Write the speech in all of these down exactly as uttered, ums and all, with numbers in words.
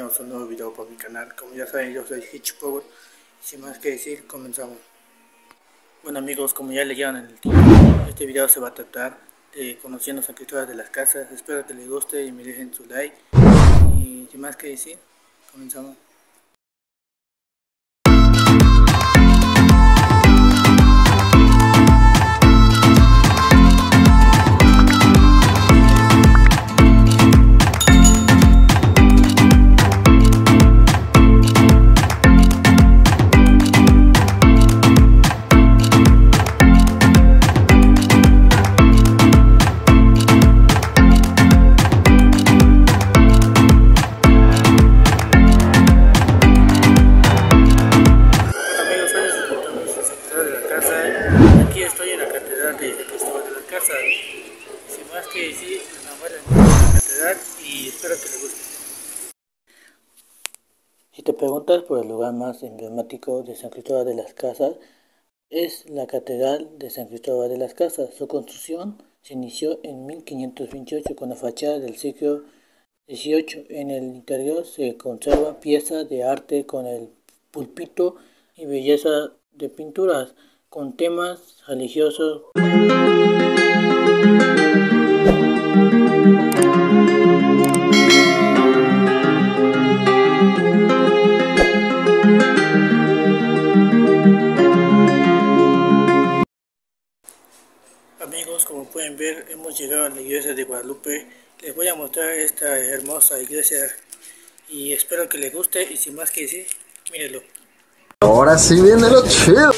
bienvenidos a un nuevo video por mi canal. Como ya saben, yo soy Hitch Power. Sin más que decir, comenzamos. Bueno amigos, como ya leyeron en el título, este video se va a tratar de conociendo San Cristóbal de las Casas. Espero que les guste y me dejen su like. Y sin más que decir, comenzamos. Aquí estoy en la catedral de San Cristóbal de las Casas. Sin más que decir, me enamoré de la catedral y espero que les guste. Si te preguntas por el lugar más emblemático de San Cristóbal de las Casas, es la catedral de San Cristóbal de las Casas. Su construcción se inició en mil quinientos veintiocho con la fachada del siglo dieciocho. En el interior se conserva piezas de arte con el púlpito y belleza de pinturas con temas religiosos. Amigos, como pueden ver, hemos llegado a la iglesia de Guadalupe. Les voy a mostrar esta hermosa iglesia y espero que les guste. Y sin más que decir, mírenlo. Ahora sí viene lo chido.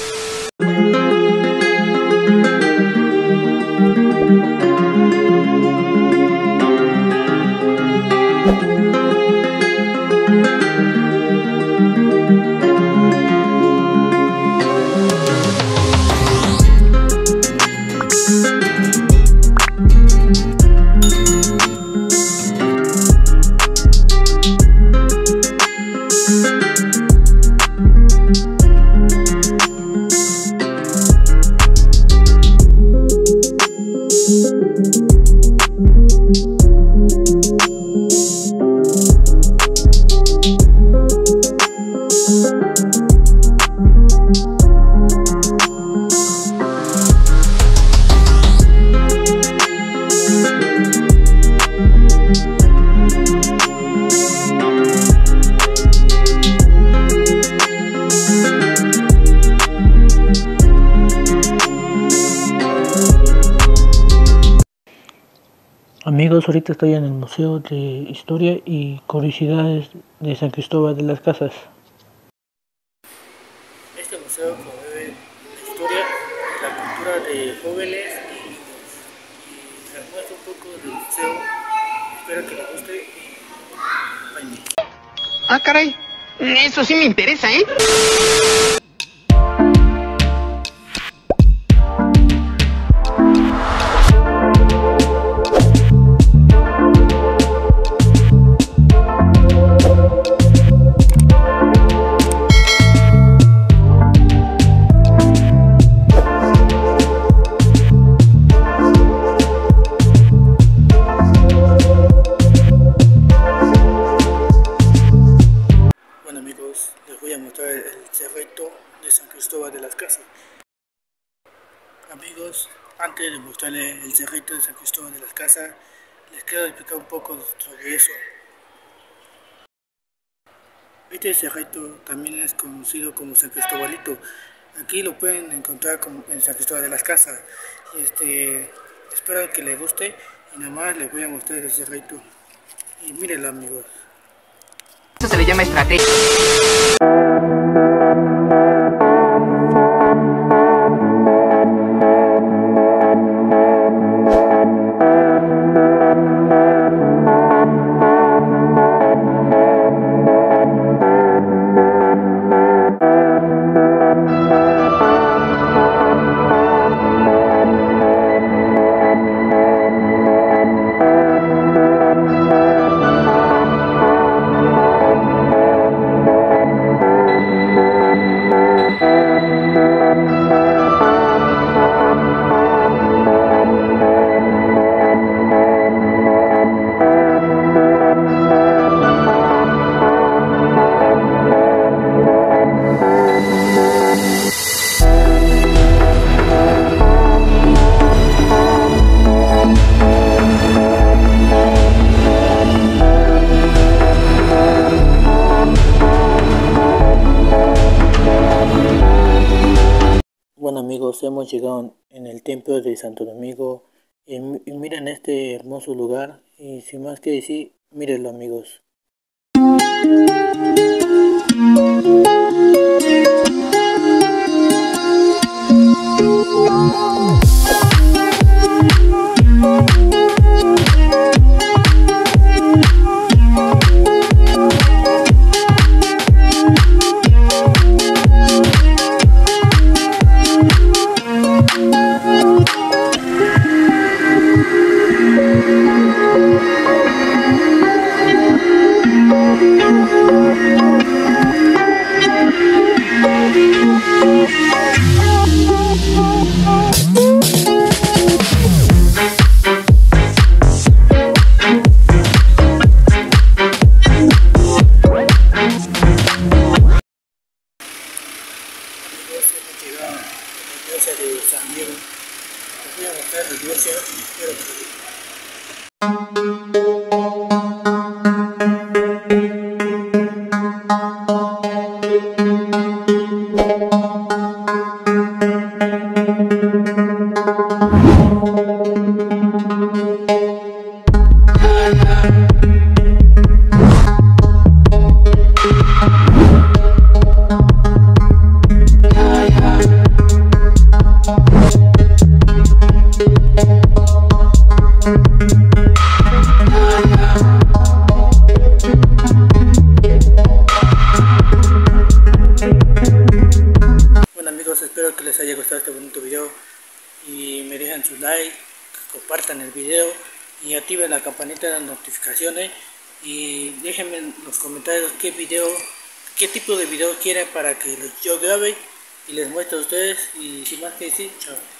Amigos, ahorita estoy en el Museo de Historia y Curiosidades de San Cristóbal de las Casas. Este museo promueve la historia y la cultura de jóvenes y niños. Y les muestro un poco del museo. Espero que les guste. Bye. Ah, caray. Eso sí me interesa, ¿eh? Les voy a mostrar el cerrito de San Cristóbal de las Casas. Amigos, antes de mostrarles el cerrito de San Cristóbal de las Casas, les quiero explicar un poco sobre eso. Este cerrito también es conocido como San Cristóbalito. Aquí lo pueden encontrar en San Cristóbal de las Casas. Y este, espero que les guste y nada más les voy a mostrar el cerrito. Y mírenlo amigos. Eso se le llama estrategia. Bueno amigos, hemos llegado en el templo de Santo Domingo y, y miren este hermoso lugar y sin más que decir, mírenlo amigos. Hemos llegado a la iglesia de San Diego. Les voy a mostrar la iglesia. Espero que... Espero que les haya gustado este bonito video y me dejan su like, compartan el video y activen la campanita de las notificaciones y déjenme en los comentarios qué video, qué tipo de video quieren para que yo grabe y les muestre a ustedes y sin más que decir, chao.